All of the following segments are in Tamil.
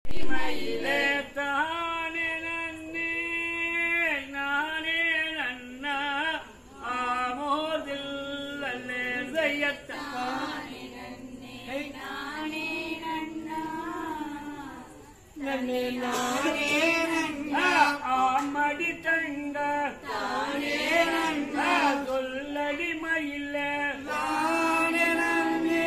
மயிலே தானே நன்னே நானே நன்னா ஆமோதில் அல்லே செய்யத்தானே நன்னே நானே நன்னா நன்னே நானே நன்னா ஆமடி தங்க தானே நன்னா சொல்லடி மயிலே தானே நன்னே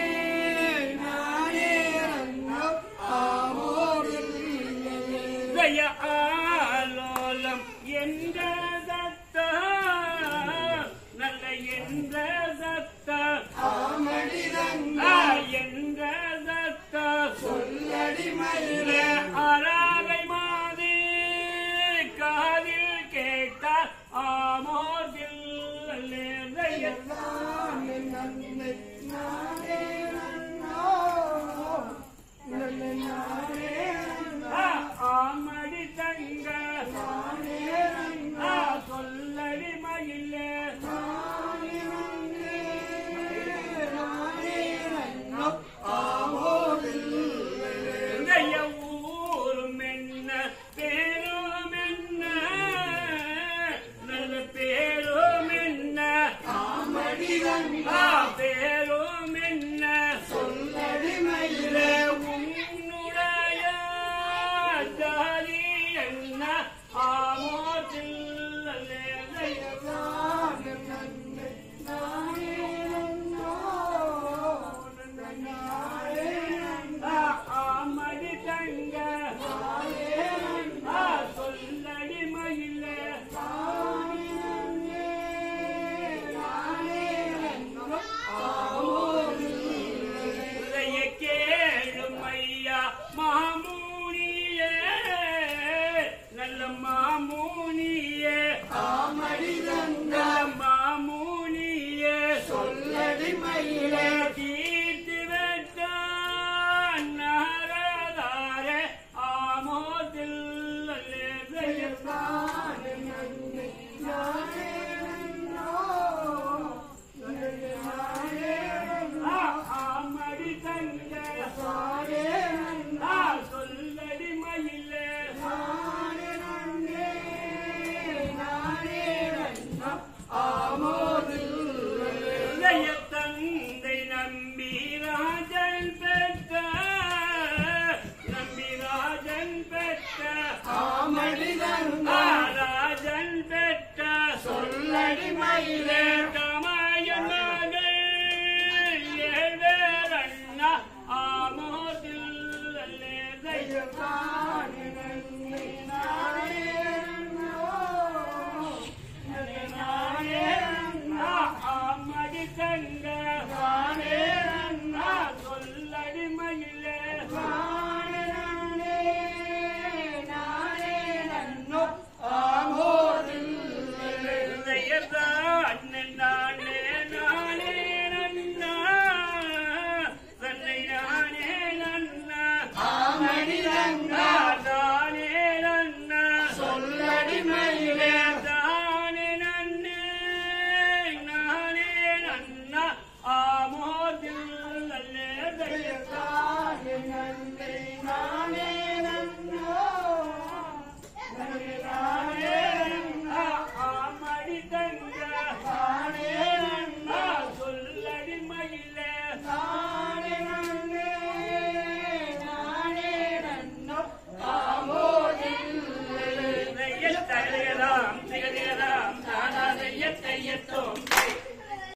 நானே நன்னா ஆமோதில் ஜய ஆலோலம் என்ற சத்தா நல்ல என்ற சத்தா ஆமடி தங்க என்ற சத்தா சொல்லடி மயிலே அராவை மாதி காதில் கேட்ட ஆமோதில் ஜயத்தானே நன்னே நானே நன்னா நன்னே நானே நன்னா ஆமடி தங்க தானே நன்னா சொல்லடி மயிலே தானே நன்னே நானே நன்னா ஆமோதில் ஜய ஊரும் என்ன பேரும் என்ன நல்ல பேரும் என்ன ஆமடி தங்க பேரும் என்ன சொல்லடி மயிலே உன்னுடைய ஜாதி என்ன ஆமோதில் ஜயத்தானே நன்னே நானே நன்னா நன்னே நானே நன்னா ஆமடி தங்க தானே நன்னா சொல்லடி மயிலே தானே நன்னே நானே நன்னா ஆமோதில் கேளும் ஐயா மாமூனியே நல்ல மாமூனியே ஆமடி தங்க மாமூனியே சொல்லடி மயிலே தீர்த்து வெட்டான் நாரதாரே ஆமோதில் ஜயத்தானே நன்னே நானே நன்னா நன்னே நானே நன்னா ஆமடி தங்க தானே நன்னா சொல்லடி மயிலே தானே நன்னே நானே நன்னா ஆமோதில் ஜயத்தந்தை நம்பி ராஜன் பெற்ற ஆமடி தங்க ராஜன் பெற்ற சொல்லடி மயிலே தமாயன் மகள் ஏழ்வேரண்ணா ஆமோதில் ஜயத்தானே நன்னே நானே நன்னா நன்னே நானே நன்னா ஆமடி தங்க தானே நன்னா சொல்லடி மயிலே தானே நன்னே நானே நன்னா ஆமோதில் ஜயத்தானே நானே நானே நன்னா தன்னை நானே நன்னா ஆமடி தங்க